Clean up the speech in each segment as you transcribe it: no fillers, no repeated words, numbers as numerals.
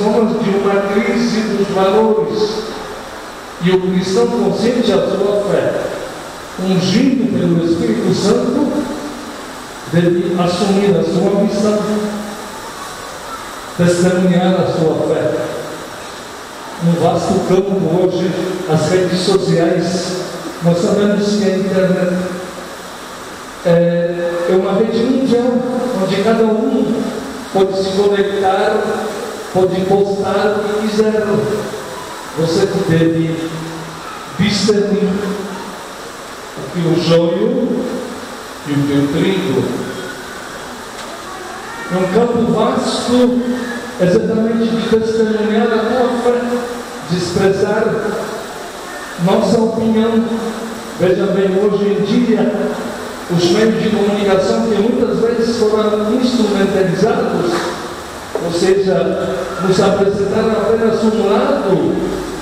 sintomas de uma crise dos valores. E o cristão consciente da sua fé, ungido pelo Espírito Santo, deve assumir a sua missão, testemunhar a sua fé. No vasto campo hoje, as redes sociais, nós sabemos que a internet é uma rede mundial, onde cada um pode se conectar, pode postar o que quiser. Você deve discernir o que o joio e o que o trigo. É um campo vasto, exatamente de testemunhar a tua fé, de expressar nossa opinião. Veja bem, hoje em dia, os meios de comunicação que muitas vezes foram instrumentalizados, ou seja, nos apresentaram apenas um lado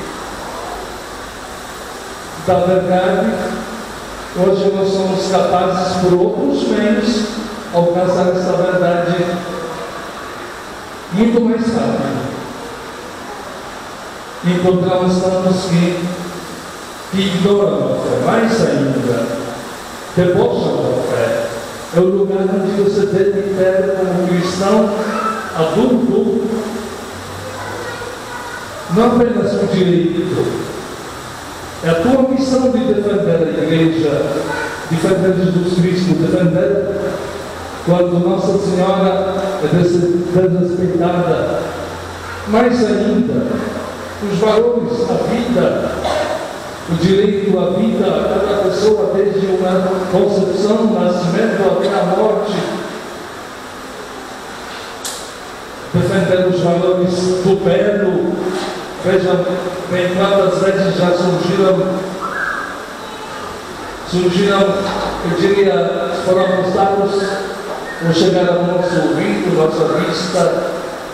da verdade. Hoje nós somos capazes, por outros meios, alcançar essa verdade muito mais rápido. Encontramos tantos que ignoram a fé, mais ainda, debocham da fé. É o lugar onde você deve ter, como cristão adulto, não apenas o direito. É a tua missão de defender a igreja, defender Jesus Cristo, defender quando Nossa Senhora é desrespeitada. Mais ainda, os valores, a vida, o direito à vida a cada pessoa, desde uma concepção, nascimento até a morte. Defender os valores do belo. Vejam bem quantas vezes já surgiram, eu diria, foram postados, vão chegar ao nosso ouvido, nossa vista,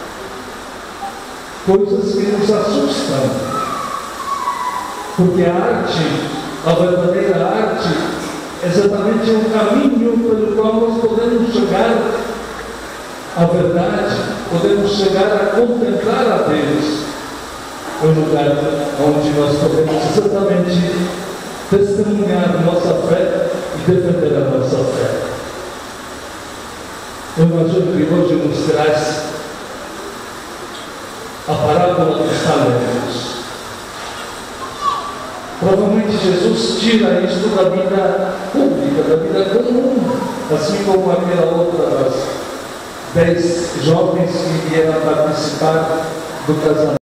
coisas que nos assustam. Porque a arte, a verdadeira arte, é exatamente um caminho pelo qual nós podemos chegar à verdade, podemos chegar a contemplar a Deus. É um lugar onde nós podemos exatamente testemunhar nossa fé e defender a nossa fé. O Evangelho de hoje nos traz a parábola dos talentos. Provavelmente Jesus tira isto da vida pública, da vida comum, assim como aquela outra das 10 jovens que vieram participar do casamento.